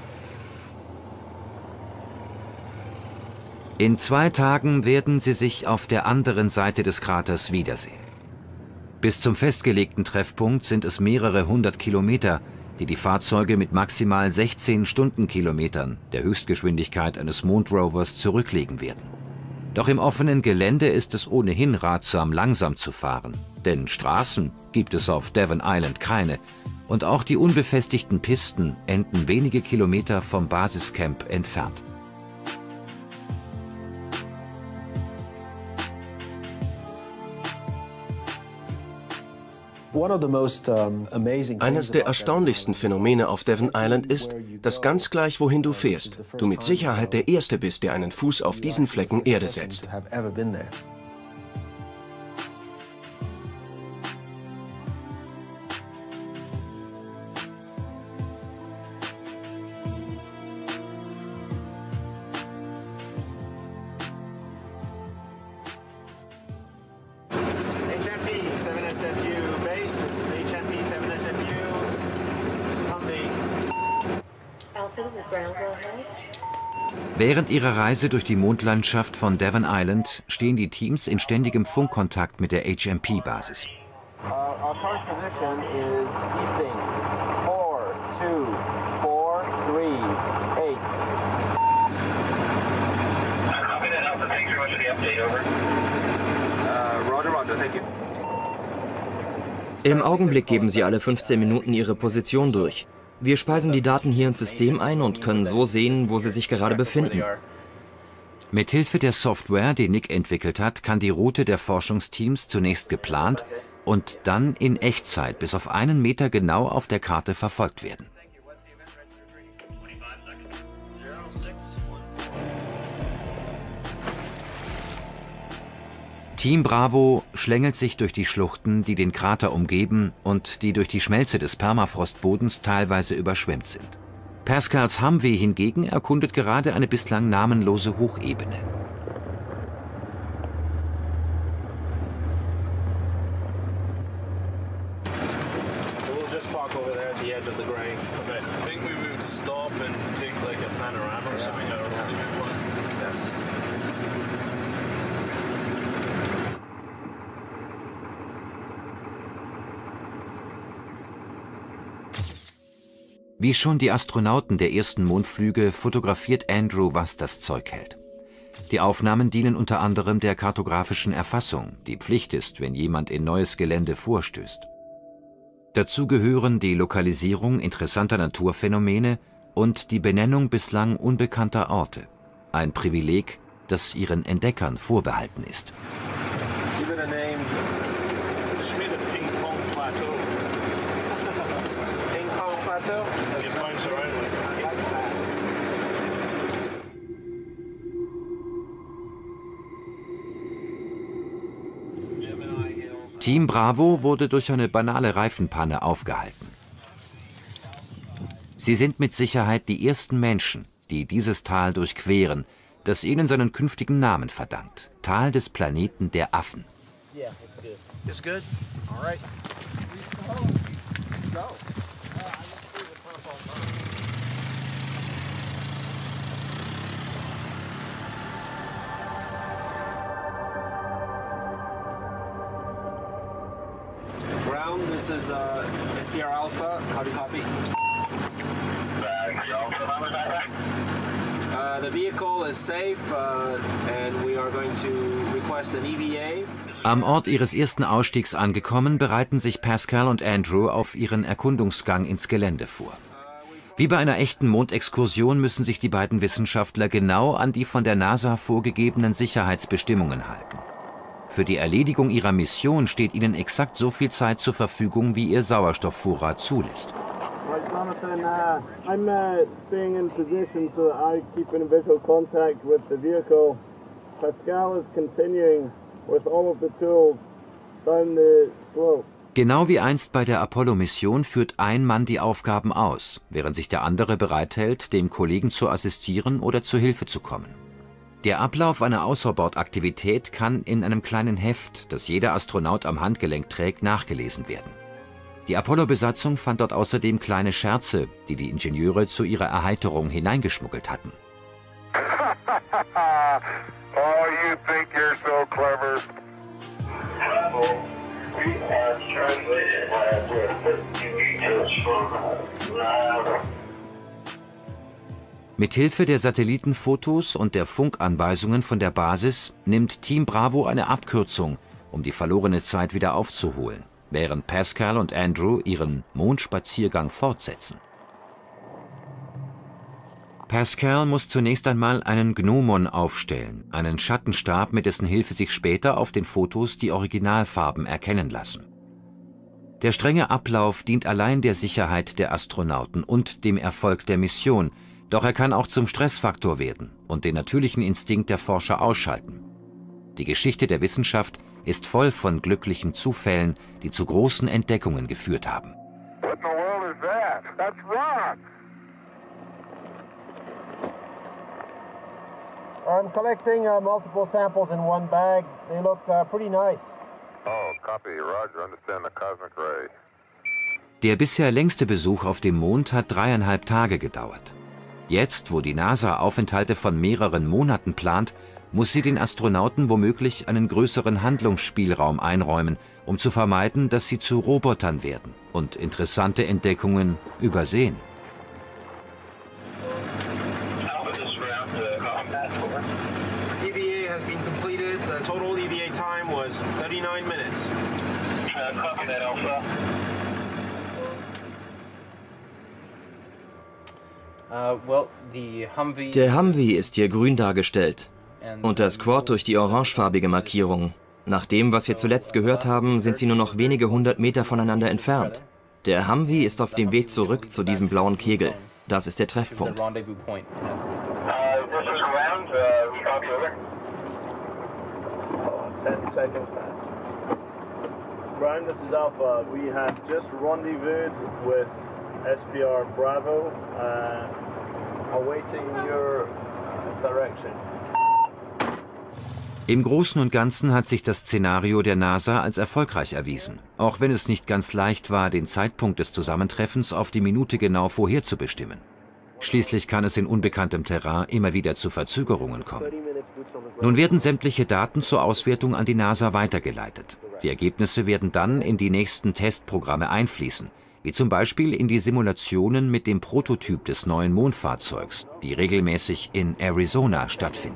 [SPEAKER 1] In 2 Tagen werden sie sich auf der anderen Seite des Kraters wiedersehen. Bis zum festgelegten Treffpunkt sind es mehrere 100 Kilometer, die die Fahrzeuge mit maximal 16 Stundenkilometern, der Höchstgeschwindigkeit eines Mondrovers, zurücklegen werden. Doch im offenen Gelände ist es ohnehin ratsam, langsam zu fahren, denn Straßen gibt es auf Devon Island keine und auch die unbefestigten Pisten enden wenige Kilometer vom Basiscamp entfernt.
[SPEAKER 4] Eines der erstaunlichsten Phänomene auf Devon Island ist, dass ganz gleich wohin du fährst, du mit Sicherheit der Erste bist, der einen Fuß auf diesen Flecken Erde setzt.
[SPEAKER 1] Während ihrer Reise durch die Mondlandschaft von Devon Island stehen die Teams in ständigem Funkkontakt mit der HMP-Basis.
[SPEAKER 8] Im Augenblick geben sie alle 15 Minuten ihre Position durch. Wir speisen die Daten hier ins System ein und können so sehen, wo sie sich gerade befinden.
[SPEAKER 1] Mithilfe der Software, die Nick entwickelt hat, kann die Route der Forschungsteams zunächst geplant und dann in Echtzeit bis auf 1 Meter genau auf der Karte verfolgt werden. Team Bravo schlängelt sich durch die Schluchten, die den Krater umgeben und die durch die Schmelze des Permafrostbodens teilweise überschwemmt sind. Pascals Humvee hingegen erkundet gerade eine bislang namenlose Hochebene. Wie schon die Astronauten der ersten Mondflüge fotografiert Andrew, was das Zeug hält. Die Aufnahmen dienen unter anderem der kartografischen Erfassung, die Pflicht ist, wenn jemand in neues Gelände vorstößt. Dazu gehören die Lokalisierung interessanter Naturphänomene und die Benennung bislang unbekannter Orte. Ein Privileg, das ihren Entdeckern vorbehalten ist. Team Bravo wurde durch eine banale Reifenpanne aufgehalten. Sie sind mit Sicherheit die ersten Menschen, die dieses Tal durchqueren, das ihnen seinen künftigen Namen verdankt. Tal des Planeten der Affen.
[SPEAKER 13] This is SPR Alpha. How do you copy? The vehicle is safe, and we are going to request an EVA.
[SPEAKER 1] Am Ort ihres ersten Ausstiegs angekommen, bereiten sich Pascal und Andrew auf ihren Erkundungsgang ins Gelände vor. Wie bei einer echten Mondexkursion müssen sich die beiden Wissenschaftler genau an die von der NASA vorgegebenen Sicherheitsbestimmungen halten. Für die Erledigung ihrer Mission steht ihnen exakt so viel Zeit zur Verfügung, wie ihr Sauerstoffvorrat zulässt.
[SPEAKER 12] Jonathan, I'm staying in position so that I keep in visual contact with the vehicle. Pascal is continuing with all of the tools down the slope.
[SPEAKER 1] Genau wie einst bei der Apollo-Mission führt ein Mann die Aufgaben aus, während sich der andere bereithält, dem Kollegen zu assistieren oder zu Hilfe zu kommen. Der Ablauf einer Außerbordaktivität kann in einem kleinen Heft, das jeder Astronaut am Handgelenk trägt, nachgelesen werden. Die Apollo-Besatzung fand dort außerdem kleine Scherze, die die Ingenieure zu ihrer Erheiterung hineingeschmuggelt hatten.
[SPEAKER 3] Oh, you think you're so clever.
[SPEAKER 1] Mithilfe der Satellitenfotos und der Funkanweisungen von der Basis nimmt Team Bravo eine Abkürzung, um die verlorene Zeit wieder aufzuholen, während Pascal und Andrew ihren Mondspaziergang fortsetzen. Pascal muss zunächst einmal einen Gnomon aufstellen, einen Schattenstab, mit dessen Hilfe sich später auf den Fotos die Originalfarben erkennen lassen. Der strenge Ablauf dient allein der Sicherheit der Astronauten und dem Erfolg der Mission, doch er kann auch zum Stressfaktor werden und den natürlichen Instinkt der Forscher ausschalten. Die Geschichte der Wissenschaft ist voll von glücklichen Zufällen, die zu großen Entdeckungen geführt haben.
[SPEAKER 3] What in the world is that? That's rock.
[SPEAKER 12] I'm collecting multiple samples in one bag. They look pretty nice.
[SPEAKER 3] Oh, copy. Roger. Understand the cosmic ray.
[SPEAKER 1] Der bisher längste Besuch auf dem Mond hat 3,5 Tage gedauert. Jetzt, wo die NASA Aufenthalte von mehreren Monaten plant, muss sie den Astronauten womöglich einen größeren Handlungsspielraum einräumen, um zu vermeiden, dass sie zu Robotern werden und interessante Entdeckungen übersehen.
[SPEAKER 13] EVA has been completed. The total EVA time was 39 minutes. Copy that, Alpha.
[SPEAKER 8] Der Humvee ist hier grün dargestellt und das Quad durch die orangefarbige Markierung. Nach dem, was wir zuletzt gehört haben, sind sie nur noch wenige 100 Meter voneinander entfernt. Der Humvee ist auf dem Weg zurück zu diesem blauen Kegel. Das ist der Treffpunkt.
[SPEAKER 12] Ground, this is Alpha. We have just rendezvoused with SPR Bravo, awaiting your direction.
[SPEAKER 1] Im Großen und Ganzen hat sich das Szenario der NASA als erfolgreich erwiesen, auch wenn es nicht ganz leicht war, den Zeitpunkt des Zusammentreffens auf die Minute genau vorherzubestimmen. Schließlich kann es in unbekanntem Terrain immer wieder zu Verzögerungen kommen. Nun werden sämtliche Daten zur Auswertung an die NASA weitergeleitet. Die Ergebnisse werden dann in die nächsten Testprogramme einfließen, wie zum Beispiel in die Simulationen mit dem Prototyp des neuen Mondfahrzeugs, die regelmäßig in Arizona stattfinden.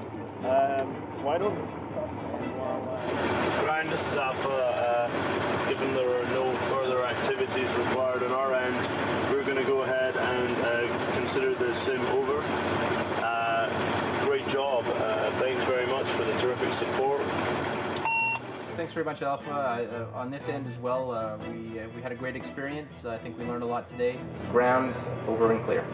[SPEAKER 12] Brian, this is Alpha. Given there are no further activities required on our end, we're going to go ahead and consider the sim over. Great job. Thanks very much for the terrific support.
[SPEAKER 11] Thanks very much, Alpha. On this end as well, we had a great experience. I think we learned a lot today. Ground over and clear.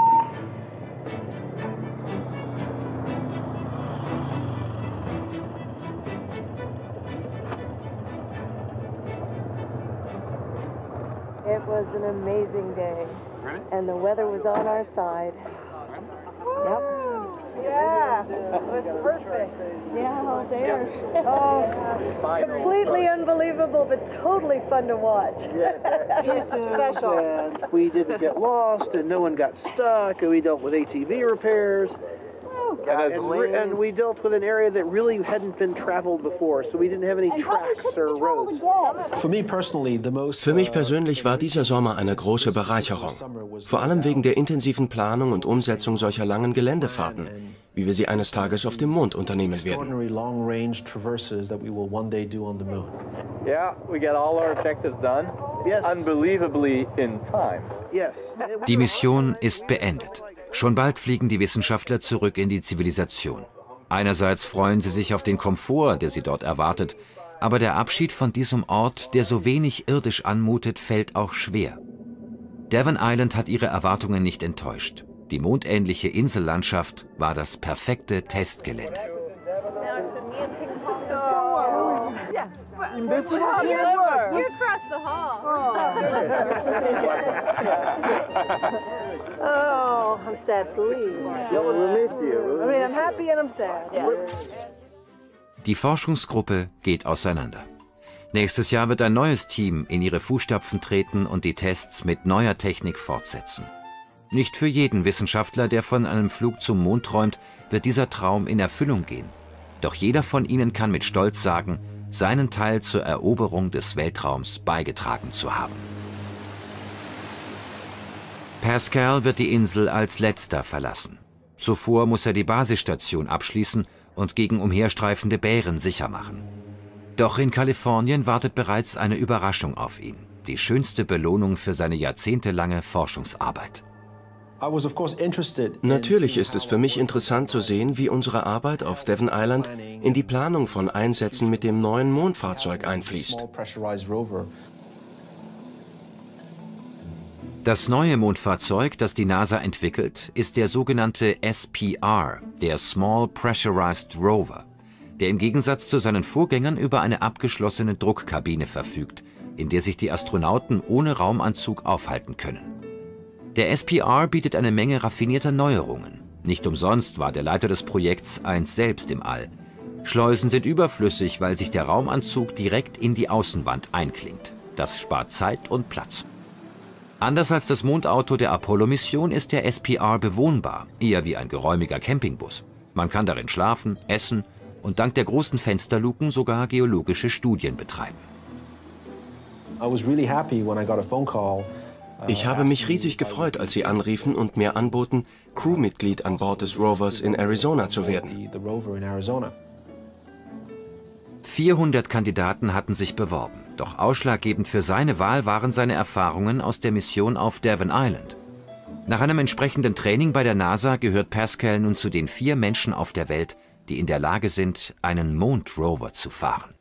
[SPEAKER 14] It was an amazing day, and the weather was on our side. Yep. Yeah, it was perfect. Yeah, all day. Oh, completely unbelievable, but totally fun to watch.
[SPEAKER 12] Yes, special. And we didn't get lost, and no one got stuck, and we dealt with ATV repairs. And we dealt with an area that really hadn't been traveled before, so we didn't have any tracks or roads.
[SPEAKER 4] Für mich persönlich war dieser Sommer eine große Bereicherung. Vor allem wegen der intensiven Planung und Umsetzung solcher langen Geländefahrten, wie wir sie eines Tages auf dem Mond unternehmen werden.
[SPEAKER 2] Yeah, we got all our objectives done. Yes. Unbelievably in time.
[SPEAKER 12] Yes.
[SPEAKER 1] Die Mission ist beendet. Schon bald fliegen die Wissenschaftler zurück in die Zivilisation. Einerseits freuen sie sich auf den Komfort, der sie dort erwartet, aber der Abschied von diesem Ort, der so wenig irdisch anmutet, fällt auch schwer. Devon Island hat ihre Erwartungen nicht enttäuscht. Die mondähnliche Insellandschaft war das perfekte Testgelände.
[SPEAKER 14] Oh, I'm sad to leave.
[SPEAKER 12] We'll miss you.
[SPEAKER 14] I mean, I'm happy and I'm sad.
[SPEAKER 1] Die Forschungsgruppe geht auseinander. Nächstes Jahr wird ein neues Team in ihre Fußstapfen treten und die Tests mit neuer Technik fortsetzen. Nicht für jeden Wissenschaftler, der von einem Flug zum Mond träumt, wird dieser Traum in Erfüllung gehen. Doch jeder von ihnen kann mit Stolz sagen, seinen Teil zur Eroberung des Weltraums beigetragen zu haben. Pascal wird die Insel als letzter verlassen. Zuvor muss er die Basisstation abschließen und gegen umherstreifende Bären sicher machen. Doch in Kalifornien wartet bereits eine Überraschung auf ihn. Die schönste Belohnung für seine jahrzehntelange Forschungsarbeit.
[SPEAKER 4] Natürlich ist es für mich interessant zu sehen, wie unsere Arbeit auf Devon Island in die Planung von Einsätzen mit dem neuen Mondfahrzeug einfließt.
[SPEAKER 1] Das neue Mondfahrzeug, das die NASA entwickelt, ist der sogenannte SPR, der Small Pressurized Rover, der im Gegensatz zu seinen Vorgängern über eine abgeschlossene Druckkabine verfügt, in der sich die Astronauten ohne Raumanzug aufhalten können. Der SPR bietet eine Menge raffinierter Neuerungen. Nicht umsonst war der Leiter des Projekts einst selbst im All. Schleusen sind überflüssig, weil sich der Raumanzug direkt in die Außenwand einklingt. Das spart Zeit und Platz. Anders als das Mondauto der Apollo-Mission ist der SPR bewohnbar, eher wie ein geräumiger Campingbus. Man kann darin schlafen, essen und dank der großen Fensterluken sogar geologische Studien betreiben.
[SPEAKER 4] Ich habe mich riesig gefreut, als Sie anriefen und mir anboten, Crewmitglied an Bord des Rovers in Arizona zu werden.
[SPEAKER 1] 400 Kandidaten hatten sich beworben, doch ausschlaggebend für seine Wahl waren seine Erfahrungen aus der Mission auf Devon Island. Nach einem entsprechenden Training bei der NASA gehört Pascal nun zu den 4 Menschen auf der Welt, die in der Lage sind, einen Mondrover zu fahren.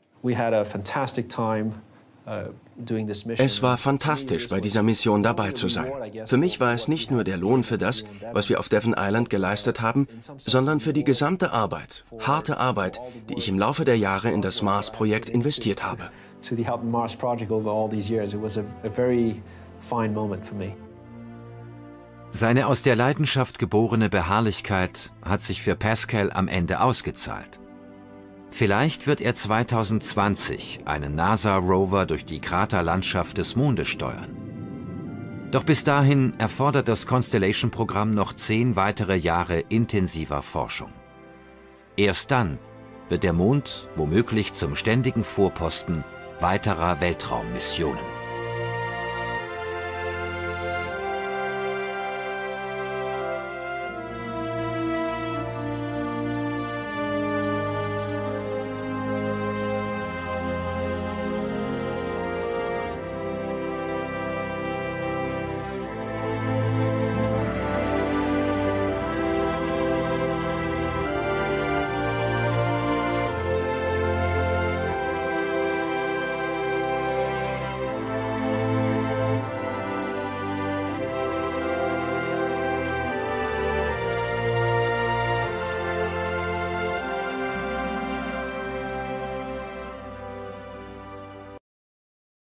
[SPEAKER 4] Es war fantastisch, bei dieser Mission dabei zu sein. Für mich war es nicht nur der Lohn für das, was wir auf Devon Island geleistet haben, sondern für die gesamte Arbeit, harte Arbeit, die ich im Laufe der Jahre in das Mars-Projekt investiert habe.
[SPEAKER 1] Seine aus der Leidenschaft geborene Beharrlichkeit hat sich für Pascal am Ende ausgezahlt. Vielleicht wird er 2020 einen NASA-Rover durch die Kraterlandschaft des Mondes steuern. Doch bis dahin erfordert das Constellation-Programm noch 10 weitere Jahre intensiver Forschung. Erst dann wird der Mond womöglich zum ständigen Vorposten weiterer Weltraummissionen.